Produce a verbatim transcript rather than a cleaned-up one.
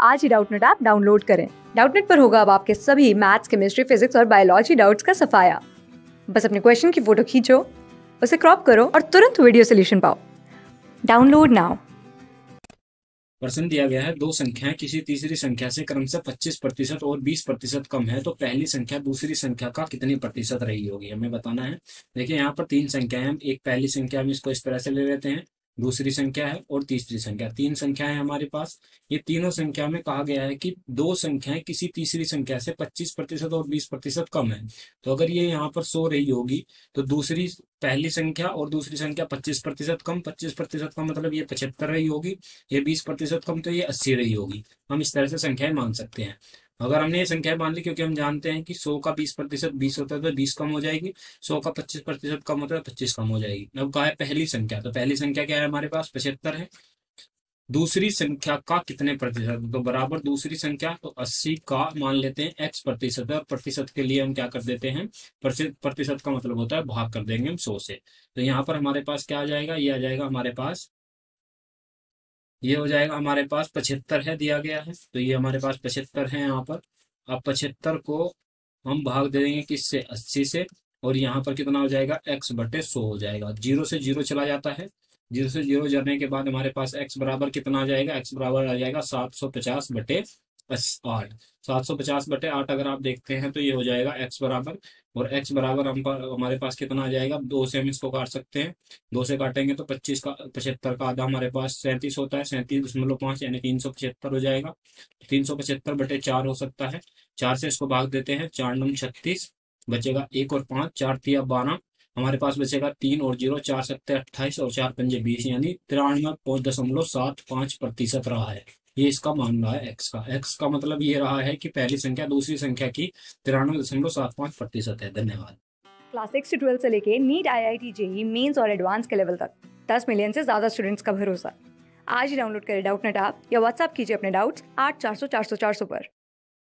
आज ही Doubtnut app download करें। डाउटनेट पर होगा अब आपके सभी मैथ्स, केमिस्ट्री, फिजिक्स और बायोलॉजी डाउट्स का सफाया। बस अपने क्वेश्चन की फोटो खींचो, उसे क्रॉप करो और तुरंत वीडियो सोल्यूशन पाओ। Download now. प्रश्न दिया गया है, दो संख्याएं किसी तीसरी संख्या से क्रमशः पच्चीस प्रतिशत और बीस प्रतिशत कम है, तो पहली संख्या दूसरी संख्या का कितनी प्रतिशत रही होगी, हमें बताना है। देखिए यहाँ पर तीन संख्याएं हैं, एक पहली संख्या हम इसको इस तरह से ले लेते हैं, दूसरी संख्या है और तीसरी संख्या। तीन संख्याएं हमारे पास। ये तीनों संख्या में कहा गया है कि दो संख्याएं किसी तीसरी संख्या से पच्चीस प्रतिशत और बीस प्रतिशत कम है। तो अगर ये यहाँ पर सो रही होगी तो दूसरी पहली संख्या और दूसरी संख्या पच्चीस प्रतिशत कम, पच्चीस प्रतिशत कम मतलब ये पचहत्तर रही होगी, ये बीस प्रतिशत कम तो ये अस्सी रही होगी। हम इस तरह से संख्याएं मान सकते हैं। अगर हमने ये संख्याएं मान ली, क्योंकि हम जानते हैं कि सौ का बीस प्रतिशत बीस होता है तो बीस कम हो जाएगी, सौ का पच्चीस प्रतिशत कम होता है तो पच्चीस कम हो जाएगी। अब कहा है पहली संख्या, तो पहली संख्या क्या है हमारे पास, पचहत्तर है। दूसरी संख्या का कितने प्रतिशत, तो बराबर दूसरी संख्या, तो अस्सी का मान लेते हैं एक्स प्रतिशत है, और प्रतिशत के लिए हम क्या कर देते हैं, प्रतिशत प्रतिशत का मतलब होता है भाग कर देंगे हम सौ से। तो यहाँ पर हमारे पास क्या आ जाएगा, ये आ जाएगा हमारे पास, ये हो जाएगा हमारे पास पचहत्तर है दिया गया है, तो ये हमारे पास पचहत्तर है यहाँ पर। अब पचहत्तर को हम भाग दे देंगे किससे, अस्सी से, और यहाँ पर कितना हो जाएगा, एक्स बटे सौ हो जाएगा। जीरो से जीरो चला जाता है, जीरो से जीरो जाने के बाद हमारे पास एक्स बराबर कितना आ जाएगा, एक्स बराबर आ जाएगा सात सौ पचास बटे आठ। सात सौ पचास बटे आठ अगर आप देखते हैं तो ये हो जाएगा एक्स बराबर, और एक्स बराबर हम पर, हमारे पास कितना आ जाएगा, दो से हम इसको काट सकते हैं। दो से काटेंगे तो पच्चीस का पचहत्तर का आधा हमारे पास सैंतीस होता है, सैंतीस दशमलव पाँच यानी तीन सौ पचहत्तर हो जाएगा। तीन सौ पचहत्तर बटे चार हो सकता है, चार से इसको भाग देते हैं, चार नम छत्तीस, बचेगा एक और पाँच, चार तिया बारह, हमारे पास बचेगा तीन और जीरो, चार सत्ते अट्ठाईस और चार पंजे बीस, यानी तिरानवे दशमलव सात पाँच प्रतिशत रहा है। ये इसका मान रहा है एक्स का। एक्स का मतलब ये रहा है कि पहली संख्या दूसरी संख्या की तिरानवे दशमलव सात पाँच प्रतिशत है। धन्यवाद। क्लास सिक्स से ट्वेल्थ से लेके NEET, IIT, JEE Mains और एडवांस के लेवल तक दस मिलियन से ज्यादा स्टूडेंट्स का भरोसा। आज ही डाउनलोड करें डाउटनेट ऐप या व्हाट्सएप कीजिए अपने डाउट्स आठ चार सौ चार सौ चार सौ पर।